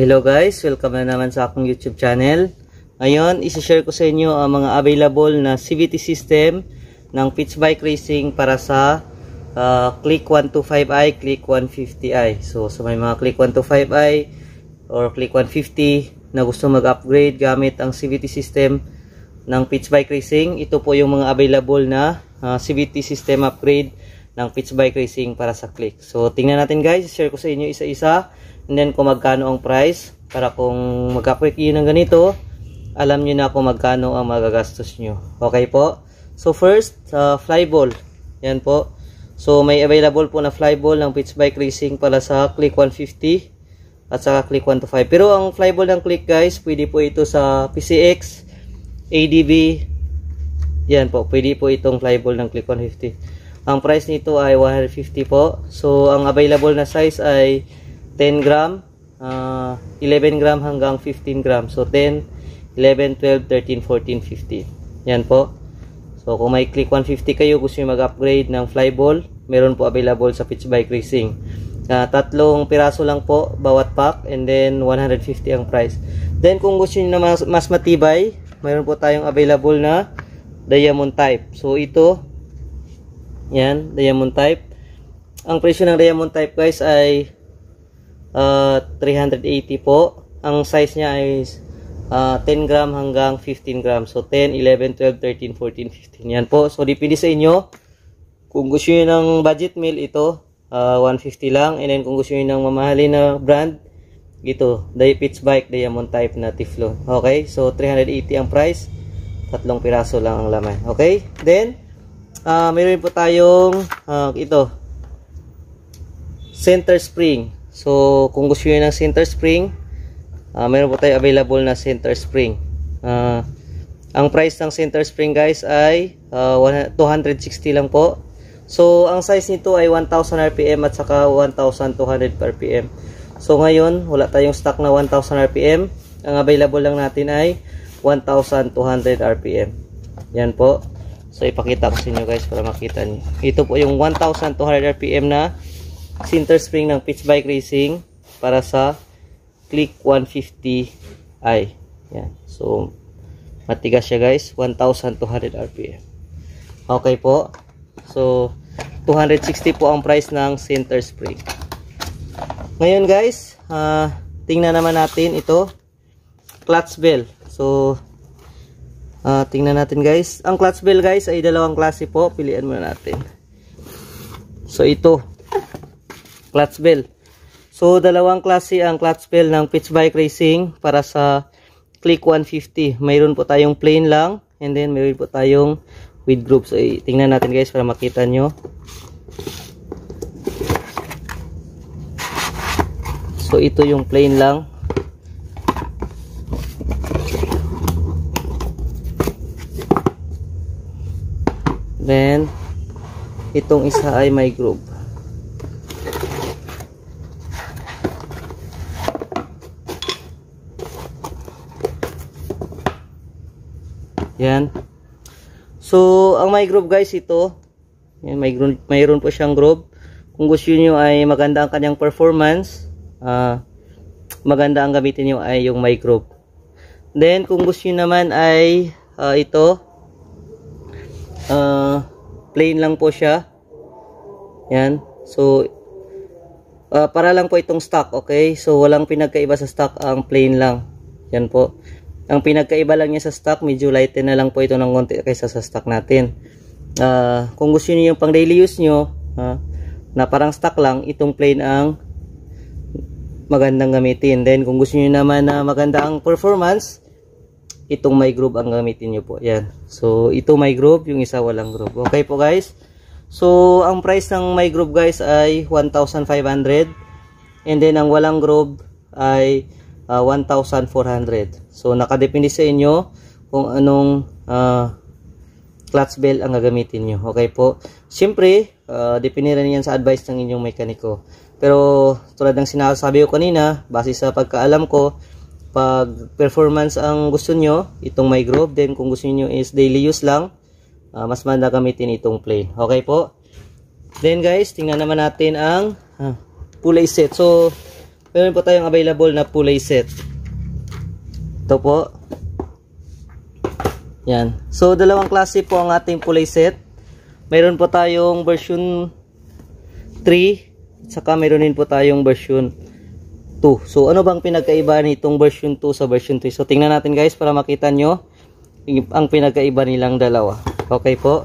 Hello guys, welcome na naman sa akong YouTube channel. Ngayon, isi-share ko sa inyo ang mga available na CVT system ng pitch bike racing para sa Click 125i, Click 150i. So sa may mga Click 125i or Click 150 na gusto mag-upgrade gamit ang CVT system ng pitch bike racing, ito po yung mga available na CVT system upgrade ng pitch bike racing para sa Click. So tingnan natin guys, share ko sa inyo isa-isa. And then kung magkano ang price, para kung mag-upgrade kayo ng ganito, alam nyo na kung magkano ang magagastos nyo. Okay po? So first, flyball. Yan po. So may available po na flyball ng pitch bike racing para sa Click 150 at saka Click 125. Pero ang flyball ng Click guys, pwede po ito sa PCX, ADB. Yan po, pwede po itong flyball ng Click 150. Ang price nito ay 150 po. So ang available na size ay 10 gram, 11 gram hanggang 15 gram. So 10, 11, 12, 13, 14, 15. Yan po. So kung may Click 150 kayo, gusto nyo mag-upgrade ng flyball, meron po available sa pitch bike racing. Tatlong piraso lang po bawat pack, and then 150 ang price. Then kung gusto nyo na mas matibay, meron po tayong available na diamond type. So ito, yan, diamond type. Ang presyo ng diamond type guys ay 380 po. Ang size niya ay 10 gram hanggang 15 gram. So 10, 11, 12, 13, 14, 15. Yan po. So depende sa inyo. Kung gusto niyo ng budget meal, ito 150 lang. And then kung gusto niyo ng mamahalin na brand, ito, pitch bike diamond type na Tiflo. Okay? So 380 ang price. Tatlong piraso lang ang laman. Okay? Then mayroon po tayong ito, center spring. So kung gusto niyo ng center spring, meron po tayo available na center spring. Ang price ng center spring guys ay 260 lang po. So ang size nito ay 1000 rpm at saka 1200 rpm. So ngayon wala tayong stock na 1000 rpm. Ang available lang natin ay 1200 rpm. Yan po. So ipakita ko sa inyo guys para makita niyo. Ito po yung 1200 rpm na center spring ng pitch bike racing para sa Click 150i. Yan. So matigas siya guys, 1200 rpm. Okay po. So 260 po ang price ng center spring. Ngayon guys, tingnan naman natin ito, clutch bell. So tingnan natin guys. Ang clutch bell guys ay dalawang klase po. Pilian muna natin. So ito, clutch bell. So dalawang klase ang clutch bell ng pitch bike racing para sa Click 150. Mayroon po tayong plain lang, and then mayroon po tayong with group. So tingnan natin guys para makita nyo. So ito yung plain lang. Then itong isa ay may group. Yan. So ang may group guys, ito yan, mayroon po siyang group. Kung gusto niyo ay maganda ang kanyang performance, maganda ang gamitin niyo ay yung may group. Then kung gusto niyo naman ay ito, plain lang po siya. Yan. So para lang po itong stock. Okay, so walang pinagkaiba sa stock, ang plain lang. Yan po. Ang pinagkaiba lang niya sa stock, medyo lighten na lang po ito ng konti kaysa sa stock natin. Kung gusto niyo yung pang daily use nyo, na parang stock lang, itong plain ang magandang gamitin. Then kung gusto niyo naman na maganda ang performance, itong may group ang gamitin nyo po. Yan. So ito may group, yung isa walang group. Okay po guys. So ang price ng may group guys ay 1,500. And then ang walang group ay 1,400. So nakadepende sa inyo kung anong clutch bell ang gagamitin nyo. Okay po. Siyempre, depende rin yan sa advice ng inyong mekaniko. Pero tulad ng sinasabi ko kanina, base sa pagkaalam ko, pag performance ang gusto nyo, itong may group. Then kung gusto nyo is daily use lang, mas maganda gamitin itong plain. Okay po. Then guys, tingnan naman natin ang kulay set. So meron po tayong available na pulley set. Ito po. Yan. So, dalawang klase po ang ating pulley set. Meron po tayong version 3, saka meron din po tayong version 2. So, ano bang pinagkaiba nitong version 2 sa version 3? So, tingnan natin guys para makita nyo ang pinagkaiba nilang dalawa. Okay po.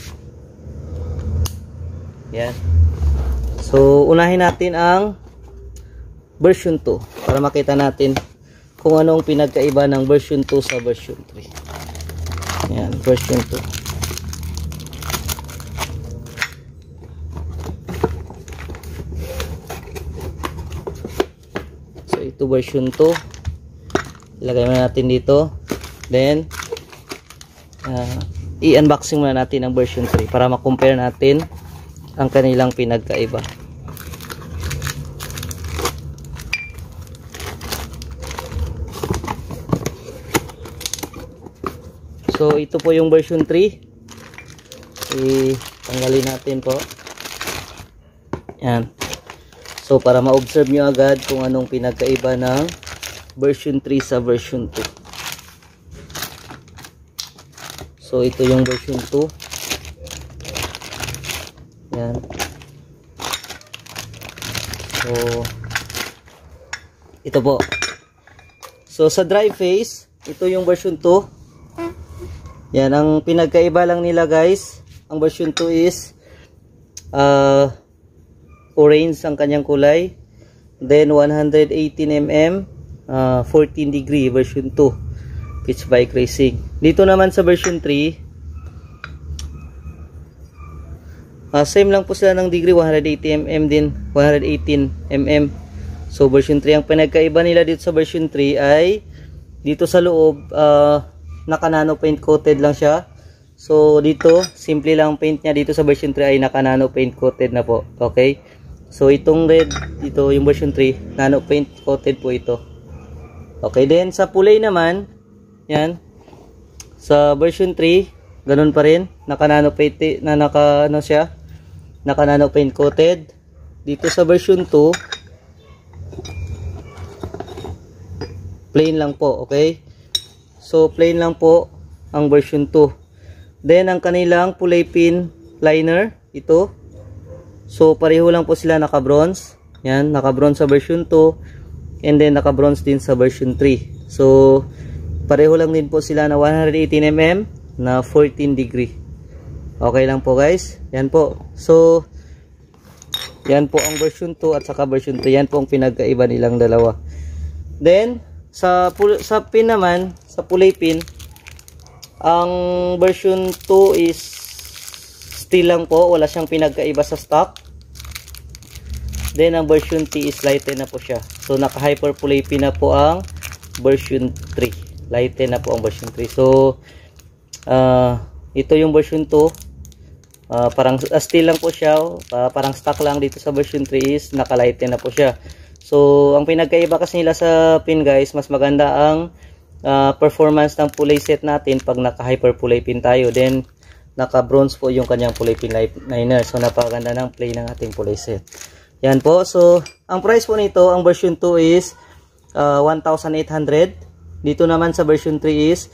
Yan. So, unahin natin ang version 2 para makita natin kung ano ang pinagkaiba ng version 2 sa version 3. Yan, version 2. So, ito version 2. Ilagay muna natin dito. Then, i-unboxing muna natin ang version 3 para ma-compare natin ang kanilang pinagkaiba. So, ito po yung version 3. Tanggalin natin po. Yan. So, para ma-observe nyo agad kung anong pinagkaiba ng version 3 sa version 2. So, ito yung version 2. Yan. So, ito po. So, sa dry phase, ito yung version 2. Yan, ang pinagkaiba lang nila guys, ang version 2 is orange ang kanyang kulay. Then 118 mm, 14 degree version 2 pitch bike racing. Dito naman sa version 3, same lang po sila ng degree, 180 mm din, 118 mm. So version 3, ang pinagkaiba nila dito sa version 3 ay dito sa loob, naka nano paint coated lang siya. So dito, simple lang paint niya. Dito sa version 3 ay naka nano paint coated na po. Okay? So itong red, dito yung version 3, nano paint coated po ito. Okay, then sa pulley naman, yan. Sa version 3, ganun pa rin, naka nano paint na naka ano siya, naka nano paint coated. Dito sa version 2, plain lang po. Okay? So plain lang po ang version 2. Then ang kanilang pulley pin liner, ito. So pareho lang po sila, naka bronze. Yan, naka bronze sa version 2 and then naka bronze din sa version 3. So pareho lang din po sila na 118 mm na 14 degree. Okay lang po guys. Yan po. So yan po ang version 2 at saka version 3. Yan po ang pinagkaiba nilang dalawa. Then sa pin naman, sa pulley pin, ang version 2 is steel lang po, wala siyang pinagkaiba sa stock. Then ang version 3 is lighten na po siya. So naka hyper pulley pin na po ang version 3. Lighten na po ang version 3. So ito yung version 2. Parang steel lang po siya, parang stock lang. Dito sa version 3 is naka lighten na po siya. So ang pinagkaiba kasi nila sa pin guys, mas maganda ang performance ng pulley set natin pag naka hyper pulley pin tayo. Then naka bronze po yung kanyang pulley pin liner. So napakaganda ng play ng ating pulley set. Yan po. So ang price po nito, ang version 2 is 1,800. Dito naman sa version 3 is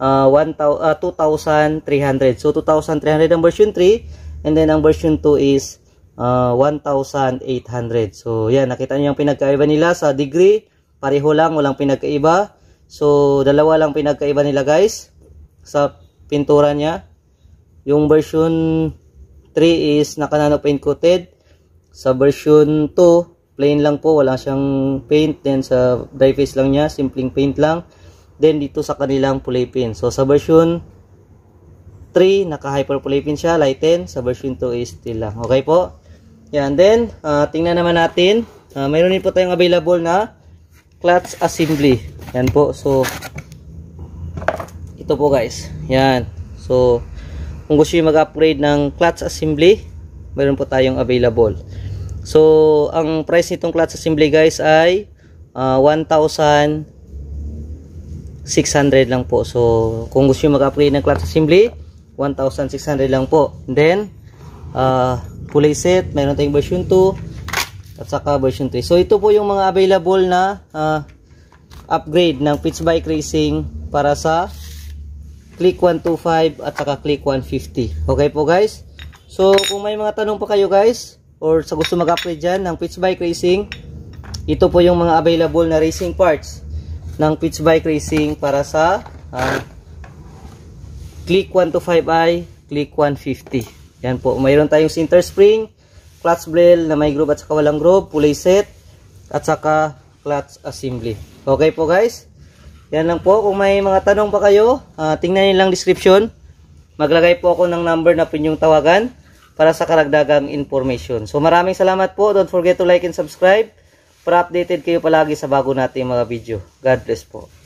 2,300. So 2,300 ang version 3 and then ang version 2 is 1,800. So yan, nakita niyo yung pinagkaiba nila sa degree. Pareho lang, walang pinagkaiba. So dalawa lang pinagkaiba nila guys sa pintura niya. Yung version 3 is naka nano paint coated. Sa version 2, plain lang po, wala siyang paint. Then sa dry face lang niya, simpleng paint lang. Then dito sa kanilang pulley pin. So sa version 3, naka hyper pulley pin siya, lighten. Sa version 2 is steel lang. Okay po? Yan. Then tingnan naman natin. Mayroon din po tayong available na clutch assembly. Yan po. So ito po guys. Yan. So kung gusto nyo mag-upgrade ng clutch assembly, mayroon po tayong available. So ang price nitong clutch assembly guys ay 1,600 lang po. So kung gusto nyo mag-upgrade ng clutch assembly, 1,600 lang po. And then pulley set, mayroon tayong version 2. at saka version 3. So ito po yung mga available na upgrade ng Pitch Bike Racing para sa Click 125 at saka Click 150. Okay po guys. So kung may mga tanong pa kayo guys, or sa gusto mag-upgrade dyan ng Pitch Bike Racing, ito po yung mga available na racing parts ng Pitch Bike Racing para sa Click 125i, Click 150. Yan po, mayroon tayong center spring, clutch bell na may groove at saka walang groove, pulley set, at saka clutch assembly. Okay po guys, yan lang po. Kung may mga tanong pa kayo, tingnan nyo lang description. Maglagay po ako ng number na pinyong tawagan para sa karagdagang information. So maraming salamat po. Don't forget to like and subscribe para updated kayo palagi sa bago nating mga video. God bless po.